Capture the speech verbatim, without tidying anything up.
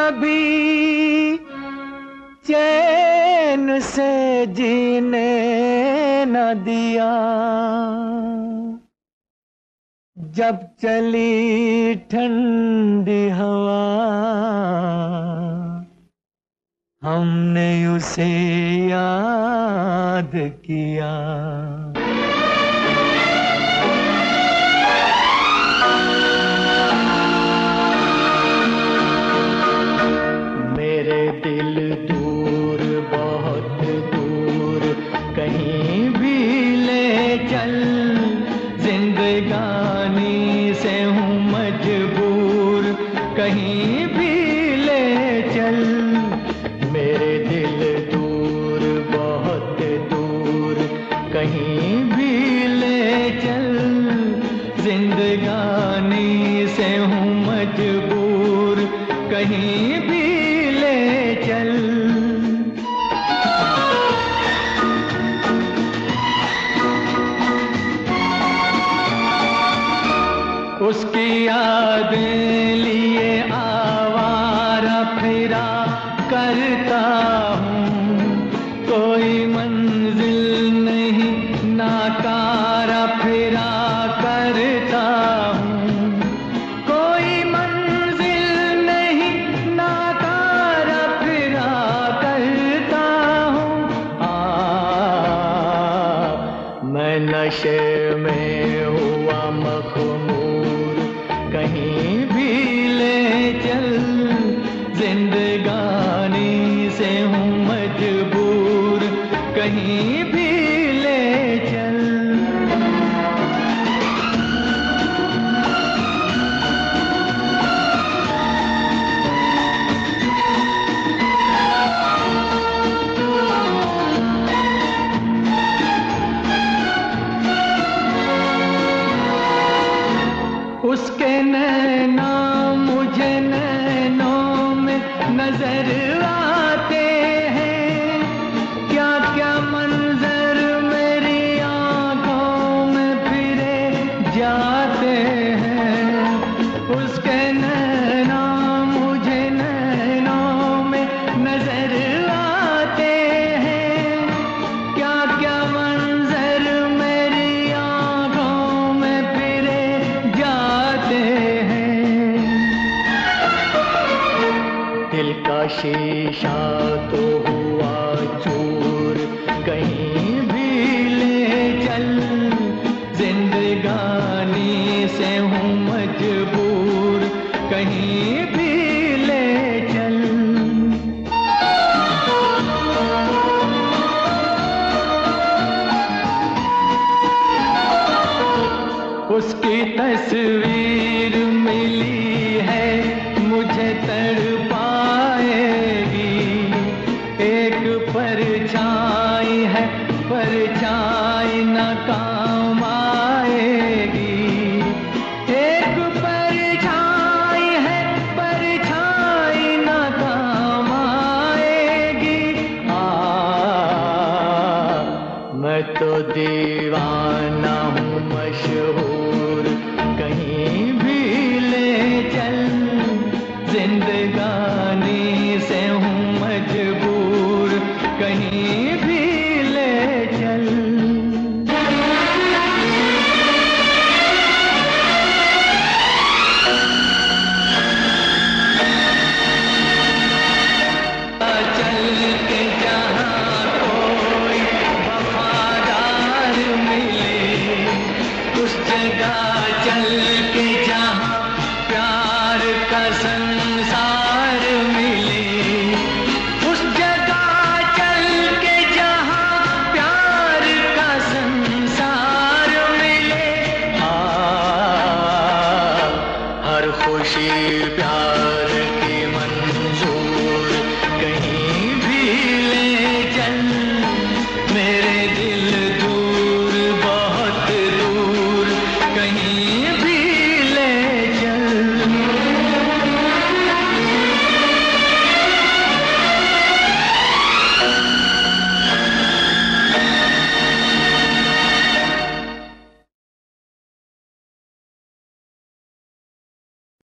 कभी चैन से जीने न दिया। जब चली ठंडी हवा हमने उसे याद किया। मेरे दिल दूर बहुत दूर कहीं भी ले चल, जिंदगानी से हूँ मजबूर कहीं भी ले चल। मेरे दिल दूर बहुत दूर कहीं भी ले चल, जिंदगानी से हूँ मजबूर कहीं भी ले चल। उसकी यादें लिए आवारा फिरा करता हूँ, कोई मंजिल नहीं नाकारा फिरा करता हूँ, कोई मंजिल नहीं नाकारा फिरा करता हूँ। आ मैं नशे में हुआ मखमूर कहीं भी ले चल, जिंदगानी से हूँ मजबूर कहीं भी ले चल। उसके नैना मुझे नैनों में नजर आते हैं, क्या क्या मंजर मेरी आंखों में फिरे जाते हैं। उसके नैना मुझे नैनों में नजर आते हैं, क्या क्या मंजर मेरी आंखों में फिरे जाते हैं। दिल का शीशा तो हुआ चूर कहीं भी ले चल, जिंदगानी से हूँ मजबूर कहीं भी ले चल। उसकी तस्वीर मिली है मुझे तड़पाएगी, एक परछाई है परछाई न काम आएगी, एक परछाई है परछाई न काम आएगी। आ मैं तो दीवाना हूँ मशहूर